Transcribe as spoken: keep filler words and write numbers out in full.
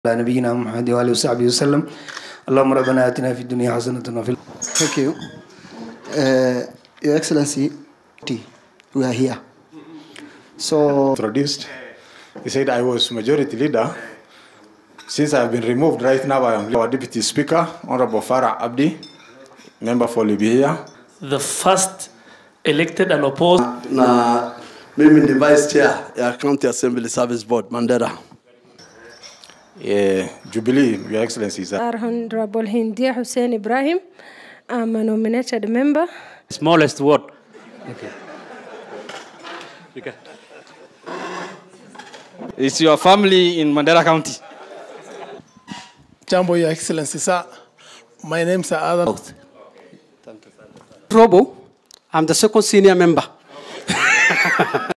على نبينا محمد وآله وصحبه وسلم. اللهم ربنا آتنا في الدنيا حسنة وفي Thank you. Uh, Your Excellency, we are here. So, introduced, he said I was majority leader. Since I've been removed, right now I am our Deputy Speaker, Honorable Farah Abdi, member for Libya. The first elected and opposed. Na mimi ni Vice Chair ya County Assembly Service Board, Mandera. Yeah, Jubilee, Your Excellency. Honorable Hindia Hussein Ibrahim, I'm a nominated member. Smallest word. Okay. Okay. It's your family in Mandera County. Jambo, Your Excellency, sir. My name is Adan. Robo, I'm the second senior member.